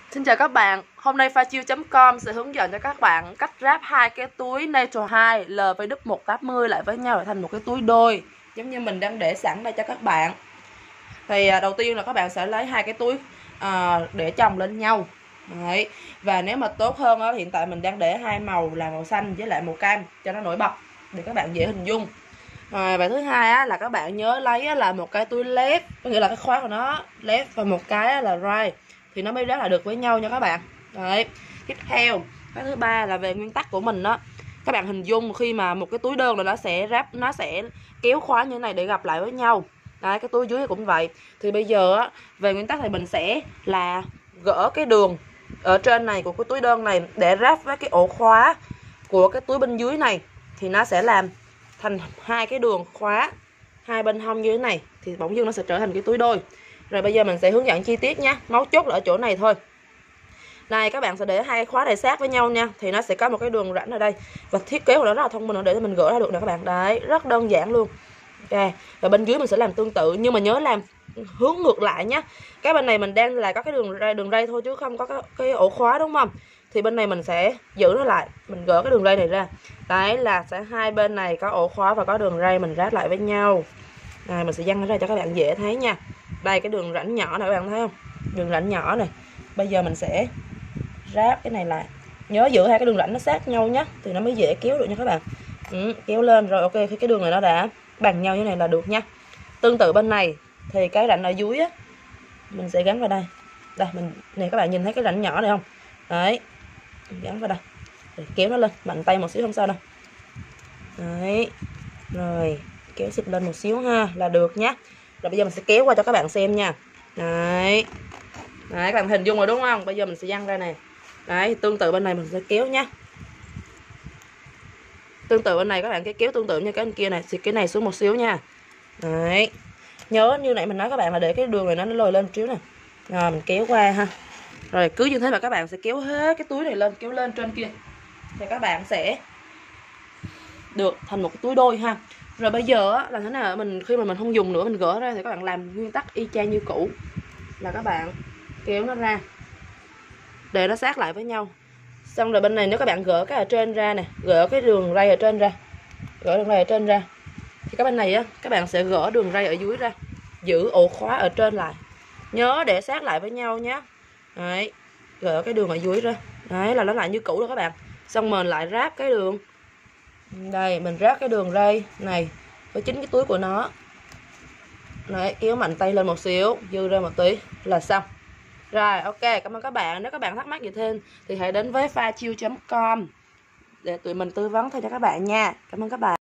Xin chào các bạn, hôm nay phachiu.com sẽ hướng dẫn cho các bạn cách ráp hai cái túi Nature 2 LV180 lại với nhau để thành một cái túi đôi, giống như mình đang để sẵn đây cho các bạn. Thì đầu tiên là các bạn sẽ lấy hai cái túi để chồng lên nhau. Đấy. Và nếu mà tốt hơn đó, hiện tại mình đang để hai màu là màu xanh với lại màu cam cho nó nổi bật để các bạn dễ hình dung. Và thứ hai là các bạn nhớ lấy là một cái túi left, có nghĩa là cái khóa của nó left, và một cái là right thì nó mới ráp lại được với nhau nha các bạn. Đấy. Tiếp theo, cái thứ ba là về nguyên tắc của mình đó. Các bạn hình dung khi mà một cái túi đơn là nó sẽ kéo khóa như thế này để gặp lại với nhau. Đấy, cái túi dưới cũng vậy. Thì bây giờ về nguyên tắc thì mình sẽ là gỡ cái đường ở trên này của cái túi đơn này để ráp với cái ổ khóa của cái túi bên dưới này, thì nó sẽ làm thành hai cái đường khóa hai bên hông như thế này, thì bỗng dưng nó sẽ trở thành cái túi đôi. Rồi bây giờ mình sẽ hướng dẫn chi tiết nha. Mấu chốt là ở chỗ này thôi. Này, các bạn sẽ để hai khóa này sát với nhau nha, thì nó sẽ có một cái đường rãnh ở đây. Và thiết kế của nó rất là thông minh để cho mình gỡ ra được nè các bạn. Đấy, rất đơn giản luôn. Ok, và bên dưới mình sẽ làm tương tự, nhưng mà nhớ làm hướng ngược lại nhé. Cái bên này mình đang là có cái đường ray thôi chứ không có cái ổ khóa, đúng không? Thì bên này mình sẽ giữ nó lại, mình gỡ cái đường ray này ra. Đấy, là sẽ hai bên này có ổ khóa và có đường ray, mình ráp lại với nhau. Này, mình sẽ dăng nó ra cho các bạn dễ thấy nha. Đây, cái đường rãnh nhỏ này các bạn thấy không? Đường rãnh nhỏ này. Bây giờ mình sẽ ráp cái này lại. Nhớ giữ hai cái đường rãnh nó sát nhau nhé, thì nó mới dễ kéo được nha các bạn. Kéo lên rồi, ok, khi cái đường này nó đã bằng nhau như này là được nha. Tương tự bên này thì cái rãnh ở dưới á, mình sẽ gắn vào đây. Đây, mình này, các bạn nhìn thấy cái rãnh nhỏ này không? Đấy, gắn vào đây. Rồi, kéo nó lên, mạnh tay một xíu không sao đâu. Đấy, rồi kéo xịt lên một xíu ha là được nhé. Rồi bây giờ mình sẽ kéo qua cho các bạn xem nha. Đấy. Đấy, các bạn hình dung rồi đúng không? Bây giờ mình sẽ văng ra này. Đấy, tương tự bên này mình sẽ kéo nhé. Tương tự bên này các bạn cái kéo tương tự như cái bên kia này, thì cái này xuống một xíu nha. Đấy. Nhớ như nãy mình nói các bạn là để cái đường này nó lồi lên xíu nè. Rồi mình kéo qua ha. Rồi cứ như thế mà các bạn sẽ kéo hết cái túi này lên, kéo lên trên kia. Thì các bạn sẽ được thành một cái túi đôi ha. Rồi bây giờ là thế nào, khi mà mình không dùng nữa, mình gỡ ra thì các bạn làm nguyên tắc y chang như cũ, là các bạn kéo nó ra để nó sát lại với nhau. Xong rồi bên này nếu các bạn gỡ cái ở trên ra nè, gỡ cái đường ray ở trên ra, gỡ đường ray ở trên ra, thì cái bên này các bạn sẽ gỡ đường ray ở dưới ra, giữ ổ khóa ở trên lại, nhớ để sát lại với nhau nhé. Đấy, gỡ cái đường ở dưới ra, đấy là nó lại như cũ rồi các bạn. Xong mình lại ráp cái đường đây, mình ráp cái đường ray này với chính cái túi của nó. Đấy, kéo mạnh tay lên một xíu, dư ra một tí là xong. Rồi, ok, cảm ơn các bạn. Nếu các bạn thắc mắc gì thêm thì hãy đến với phachiu.com để tụi mình tư vấn thay cho các bạn nha. Cảm ơn các bạn.